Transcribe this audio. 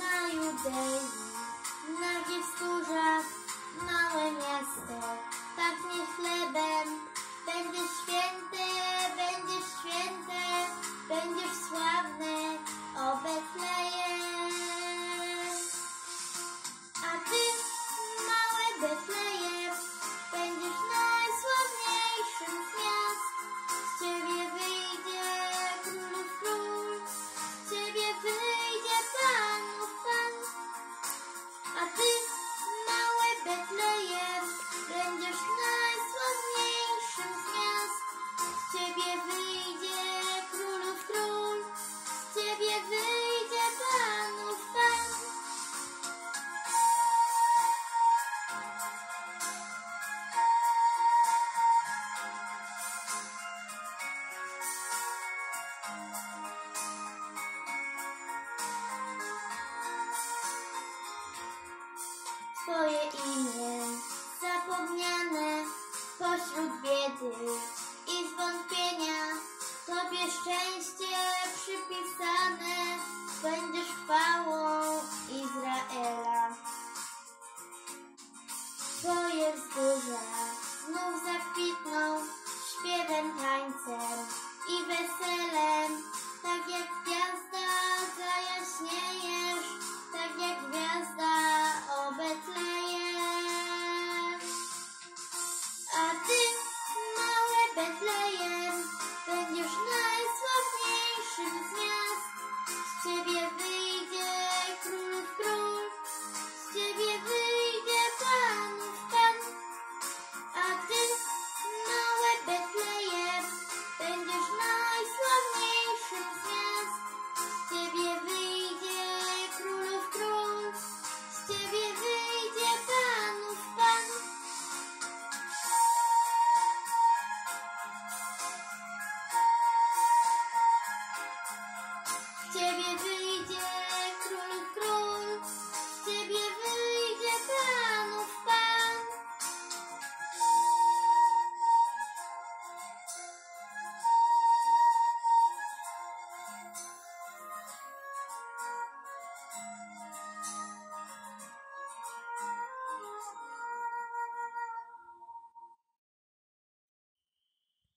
na Judei, nagi wzgórzach, małe miasto, pachnie chlebem. Będziesz święty, będziesz święte, będziesz sławny, o Betlejem. A ty, małe Betlejem, będziesz najsławniejszym z miast. Z ciebie wyjdzie królów król, z ciebie wyjdzie panów pan. A ty, małe Betlejem, będziesz najsławniejszym z miast. Z ciebie wyjdzie królów król, z ciebie wyjdzie panów pan. Twoje imię zapomniane pośród biedy i zwątpienia, Tobie szczęście przypisane, będziesz chwałą Izraela. Twoje wzgórza